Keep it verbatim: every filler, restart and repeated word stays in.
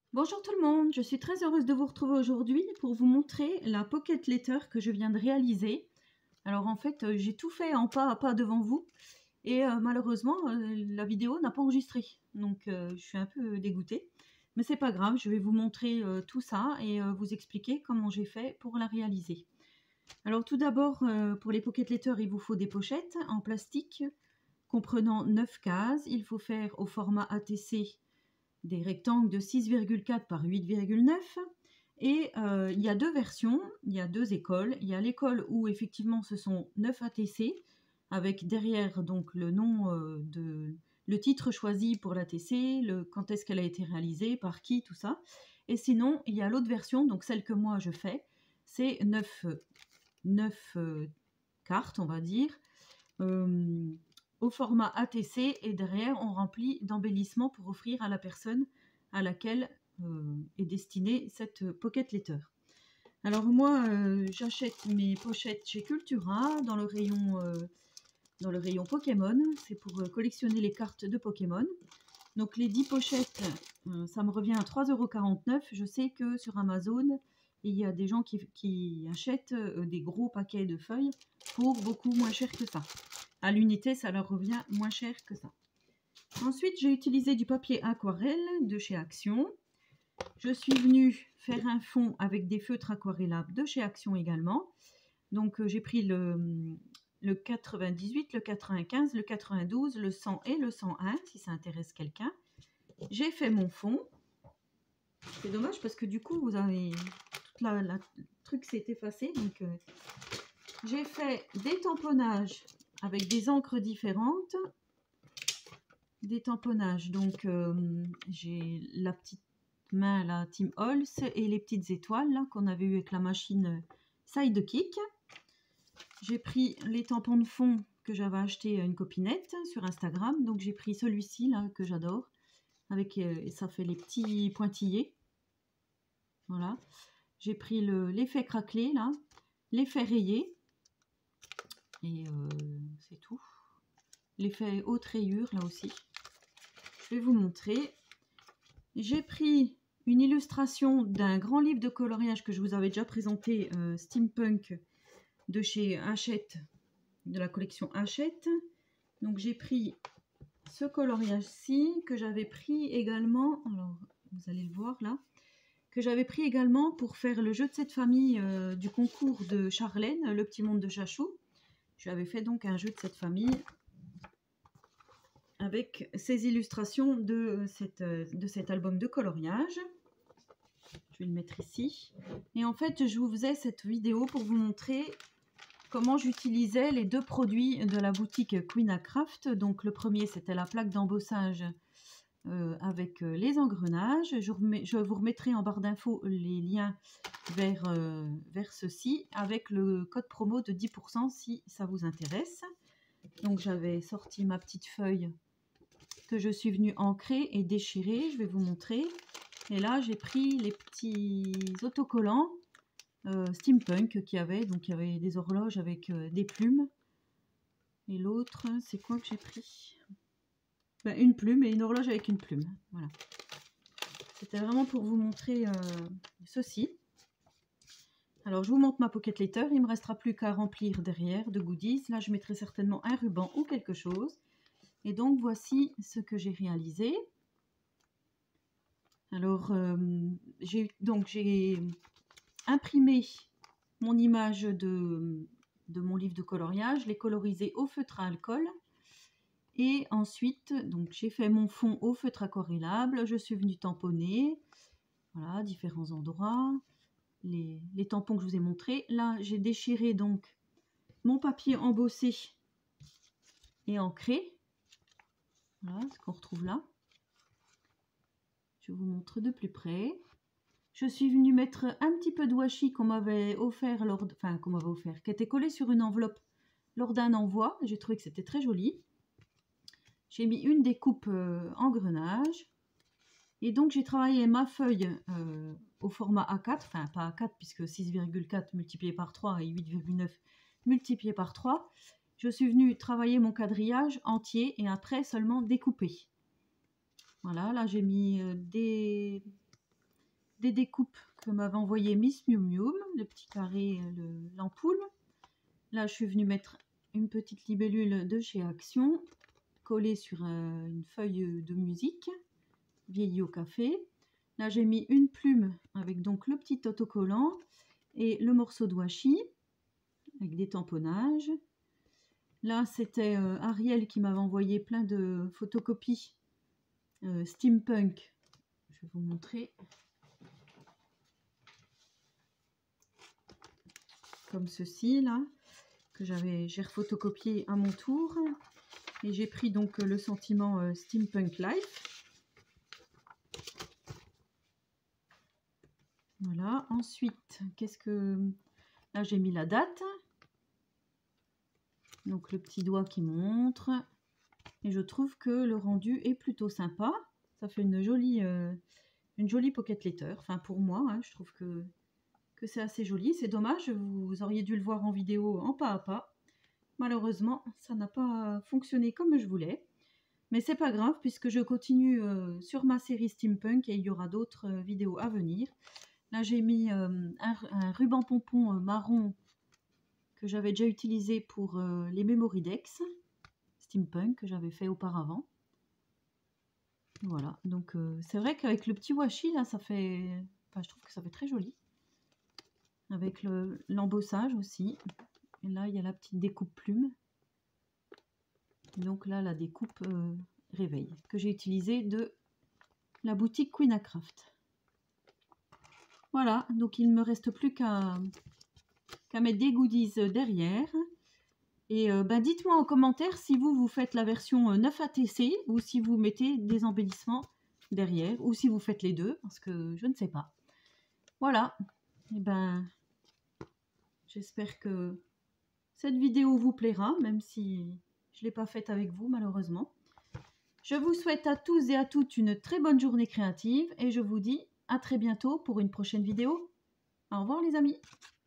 Bonjour tout le monde, je suis très heureuse de vous retrouver aujourd'hui pour vous montrer la Pocket Letter que je viens de réaliser. Alors en fait, euh, j'ai tout fait en pas à pas devant vous et euh, malheureusement, euh, la vidéo n'a pas enregistré. Donc euh, je suis un peu dégoûtée. Mais c'est pas grave, je vais vous montrer euh, tout ça et euh, vous expliquer comment j'ai fait pour la réaliser. Alors tout d'abord, euh, pour les Pocket Letter, il vous faut des pochettes en plastique comprenant neuf cases. Il faut faire au format A T C des rectangles de six virgule quatre par huit virgule neuf. Et euh, il y a deux versions, il y a deux écoles. Il y a l'école où effectivement ce sont neuf A T C, avec derrière donc le nom euh, de le titre choisi pour l'A T C, le, quand est-ce qu'elle a été réalisée, par qui, tout ça. Et sinon, il y a l'autre version, donc celle que moi je fais, c'est neuf euh, cartes, on va dire, euh, au format A T C, et derrière on remplit d'embellissements pour offrir à la personne à laquelle euh, est destinée cette Pocket Letter. Alors moi euh, j'achète mes pochettes chez Cultura dans le rayon, euh, dans le rayon Pokémon, c'est pour euh, collectionner les cartes de Pokémon. Donc les dix pochettes, euh, ça me revient à trois euros quarante-neuf. Je sais que sur Amazon, il y a des gens qui, qui achètent euh, des gros paquets de feuilles pour beaucoup moins cher que ça. À l'unité, ça leur revient moins cher que ça. Ensuite, j'ai utilisé du papier aquarelle de chez Action. Je suis venue faire un fond avec des feutres aquarellables de chez Action également. Donc, euh, j'ai pris le, le quatre-vingt-dix-huit, le quatre-vingt-quinze, le quatre-vingt-douze, le cent et le cent un, si ça intéresse quelqu'un. J'ai fait mon fond. C'est dommage parce que du coup, vous avez toute la, la le truc s'est effacé. Donc, euh, j'ai fait des tamponnages avec des encres différentes. Des tamponnages, donc euh, j'ai la petite main, la Team Halls, et les petites étoiles qu'on avait eu avec la machine Sidekick. J'ai pris les tampons de fond que j'avais acheté à une copinette sur Instagram, donc j'ai pris celui-ci là que j'adore, avec euh, et ça fait les petits pointillés. Voilà, j'ai pris l'effet craquelé là, l'effet rayé, et euh, c'est tout. L'effet haute rayure là aussi. Je vais vous montrer. J'ai pris une illustration d'un grand livre de coloriage que je vous avais déjà présenté, euh, Steampunk, de chez Hachette, de la collection Hachette. Donc j'ai pris ce coloriage-ci, que j'avais pris également, alors vous allez le voir là, que j'avais pris également pour faire le jeu de cette famille euh, du concours de Charlène, Le Petit Monde de Chachou. J'avais fait donc un jeu de cette famille avec ces illustrations de, cette, de cet album de coloriage. Je vais le mettre ici. Et en fait, je vous faisais cette vidéo pour vous montrer comment j'utilisais les deux produits de la boutique Queen A Craft. Donc le premier, c'était la plaque d'embossage euh, avec les engrenages. Je, remets, je vous remettrai en barre d'infos les liens vers, euh, vers ceci avec le code promo de dix pour cent si ça vous intéresse. Donc j'avais sorti ma petite feuille que je suis venue ancrer et déchirer. Je vais vous montrer. Et là, j'ai pris les petits autocollants euh, steampunk qu'il y avait. Donc, il y avait des horloges avec euh, des plumes. Et l'autre, c'est quoi que j'ai pris? Ben, une plume et une horloge avec une plume. Voilà. C'était vraiment pour vous montrer euh, ceci. Alors, je vous montre ma Pocket Letter. Il ne me restera plus qu'à remplir derrière de goodies. Là, je mettrai certainement un ruban ou quelque chose. Et donc, voici ce que j'ai réalisé. Alors, euh, j'ai donc j'ai imprimé mon image de, de mon livre de coloriage, l'ai colorisé au feutre à alcool. Et ensuite, donc j'ai fait mon fond au feutre aquarellable. Je suis venue tamponner, voilà, différents endroits, les, les tampons que je vous ai montrés. Là, j'ai déchiré donc mon papier embossé et ancré. Voilà ce qu'on retrouve là. Je vous montre de plus près. Je suis venue mettre un petit peu de washi qu'on m'avait offert, lors de, enfin qu'on m'avait offert, qui était collé sur une enveloppe lors d'un envoi. J'ai trouvé que c'était très joli. J'ai mis une découpe euh, engrenage. Et donc j'ai travaillé ma feuille euh, au format A quatre, enfin pas A quatre puisque six virgule quatre multiplié par trois et huit virgule neuf multiplié par trois. Je suis venue travailler mon quadrillage entier et après seulement découper. Voilà, là j'ai mis euh, des, des découpes que m'avait envoyé Miss Miu Miu, le petit carré, l'ampoule. Là, je suis venue mettre une petite libellule de chez Action, collée sur euh, une feuille de musique, vieillie au café. Là, j'ai mis une plume avec donc le petit autocollant et le morceau de washi, avec des tamponnages. Là, c'était euh, Ariel qui m'avait envoyé plein de photocopies euh, steampunk. Je vais vous montrer. Comme ceci, là, que j'avais, j'ai refotocopié à mon tour. Et j'ai pris donc le sentiment euh, Steampunk Life. Voilà. Ensuite, qu'est-ce que... Là, j'ai mis la date. Donc, le petit doigt qui montre. Et je trouve que le rendu est plutôt sympa. Ça fait une jolie, euh, une jolie pocket letter. Enfin, pour moi, hein, je trouve que, que c'est assez joli. C'est dommage, vous auriez dû le voir en vidéo en pas à pas. Malheureusement, ça n'a pas fonctionné comme je voulais. Mais c'est pas grave, puisque je continue euh, sur ma série Steampunk et il y aura d'autres euh, vidéos à venir. Là, j'ai mis euh, un, un ruban pompon euh, marron que j'avais déjà utilisé pour euh, les Memory Decks Steampunk que j'avais fait auparavant. Voilà, donc euh, c'est vrai qu'avec le petit washi, là, ça fait... Enfin, je trouve que ça fait très joli. Avec l'embossage aussi. Et là, il y a la petite découpe plume. Donc là, la découpe euh, réveil que j'ai utilisée de la boutique Queen A Craft. Voilà, donc il ne me reste plus qu'à qu'à mettre des goodies derrière. Et euh, ben, dites-moi en commentaire si vous, vous faites la version neuf A T C ou si vous mettez des embellissements derrière ou si vous faites les deux, parce que je ne sais pas. Voilà, et ben, j'espère que cette vidéo vous plaira, même si je ne l'ai pas faite avec vous malheureusement. Je vous souhaite à tous et à toutes une très bonne journée créative et je vous dis à très bientôt pour une prochaine vidéo. Au revoir les amis.